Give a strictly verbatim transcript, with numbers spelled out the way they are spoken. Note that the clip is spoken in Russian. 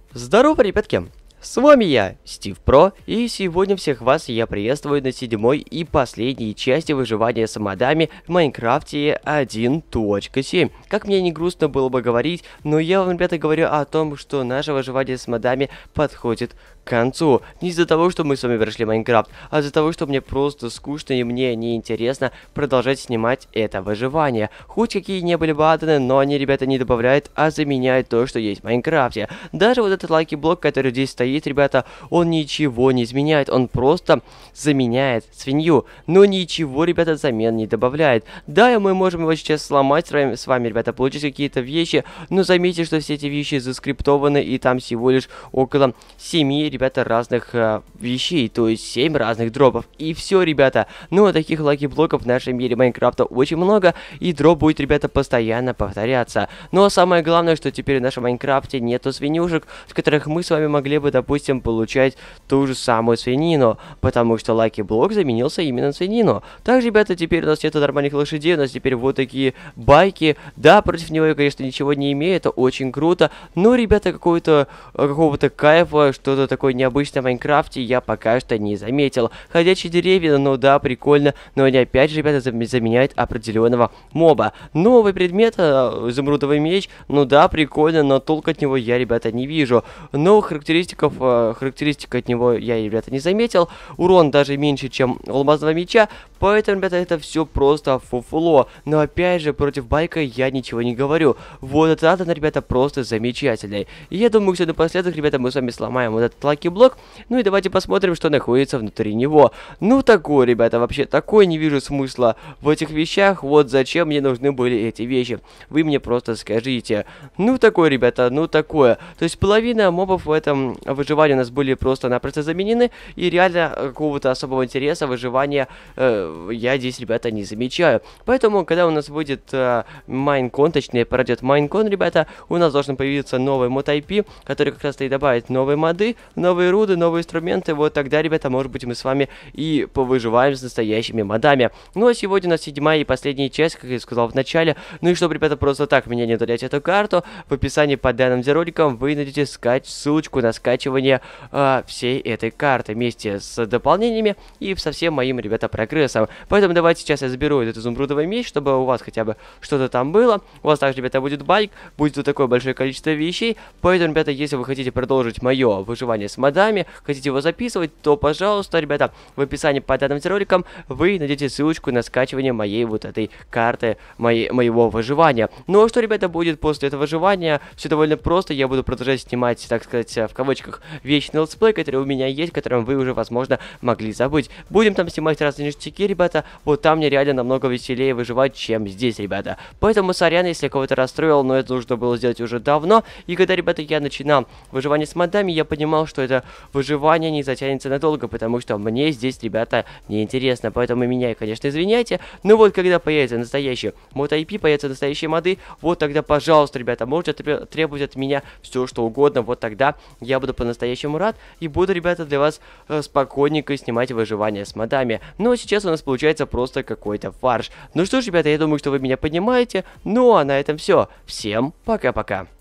Здорово, ребятки! С вами я, Стив Про, и сегодня всех вас я приветствую на седьмой и последней части выживания с модами в Майнкрафте один точка семь. Как мне не грустно было бы говорить, но я вам, ребята, говорю о том, что наше выживание с модами подходит к концу. Не из-за того, что мы с вами прошли Майнкрафт, а из-за того, что мне просто скучно и мне неинтересно продолжать снимать это выживание. Хоть какие не были бы аддоны, но они, ребята, не добавляют, а заменяют то, что есть в Майнкрафте. Даже вот этот лаки-блок, который здесь стоит, ребята, он ничего не изменяет, он просто заменяет свинью, но ничего, ребята, взамен не добавляет. Да, и мы можем его сейчас сломать с вами, с вами, ребята, получить какие-то вещи, но заметьте, что все эти вещи заскриптованы, и там всего лишь около семи, ребята, разных э, вещей, то есть семь разных дропов, и все, ребята. Ну, а таких лаки-блоков в нашем мире Майнкрафта очень много, и дроп будет, ребята, постоянно повторяться. Но самое главное, что теперь в нашем Майнкрафте нету свинюшек, с которых мы с вами могли бы, допустим, получать ту же самую свинину, потому что лаки-блок заменился именно на свинину. Также, ребята, теперь у нас нету нормальных лошадей, у нас теперь вот такие байки. Да, против него я, конечно, ничего не имею, это очень круто, но, ребята, какого-то какого-то кайфа, что-то такое необычное в Майнкрафте я пока что не заметил. Ходячие деревья, ну да, прикольно, но они опять же, ребята, заменяют определенного моба. Новый предмет, изумрудовый меч, ну да, прикольно, но толк от него я, ребята, не вижу. Но характеристиков, характеристик от него я, ребята, не заметил. Урон даже меньше, чем у алмазного меча, поэтому, ребята, это все просто фуфло. Но опять же, против байка я ничего не говорю. Вот этот аддон, ребята, просто замечательный. И я думаю, что напоследок, ребята, мы с вами сломаем вот этот лаки-блок. Ну и давайте посмотрим, что находится внутри него. Ну такой, ребята, вообще такой не вижу смысла в этих вещах. Вот зачем мне нужны были эти вещи. Вы мне просто скажите. Ну такой, ребята, ну такое. То есть половина мобов в этом выживании у нас были просто-напросто заменены. И реально какого-то особого интереса выживания э, я здесь, ребята, не замечаю. Поэтому, когда у нас будет э, майнкон, точнее пройдет майнкон, ребята, у нас должен появиться новый мод ай пи, который как раз и добавит новые моды, новые руды, новые инструменты. Вот тогда, ребята, может быть, мы с вами и повыживаем с настоящими модами. Ну а сегодня у нас седьмая и последняя часть, как я сказал в начале. Ну и чтобы, ребята, просто так меня не удалять эту карту, в описании под данным роликом вы найдете скач ссылочку на скачивание э, всей этой карты вместе с дополнениями и со всем моим, ребята, прогрессом. Поэтому давайте сейчас я заберу этот изумрудовый меч, чтобы у вас хотя бы что-то там было. У вас также, ребята, будет байк, будет вот такое большое количество вещей. Поэтому, ребята, если вы хотите продолжить мое выживание с модами, хотите его записывать, то, пожалуйста, ребята, в описании под данным роликом вы найдете ссылочку на скачивание моей вот этой карты, моей, моего выживания. Ну а что, ребята, будет после этого выживания? Все довольно просто, я буду продолжать снимать, так сказать, в кавычках, вечный летсплей, который у меня есть, которым вы уже, возможно, могли забыть. Будем там снимать разные ништяки, ребята, вот там мне реально намного веселее выживать, чем здесь, ребята. Поэтому, сорян, если я кого-то расстроил, но это нужно было сделать уже давно. И когда, ребята, я начинал выживание с модами, я понимал, что это выживание не затянется надолго, потому что мне здесь, ребята, неинтересно. Поэтому меня, конечно, извиняйте. Но вот когда появится настоящий мод ай пи, появятся настоящие моды, вот тогда, пожалуйста, ребята, можете требовать от меня все, что угодно. Вот тогда я буду по-настоящему рад и буду, ребята, для вас э, спокойненько снимать выживание с модами. Но сейчас у нас получается просто какой-то фарш. Ну что ж, ребята, я думаю, что вы меня понимаете. Ну а на этом все. Всем пока-пока.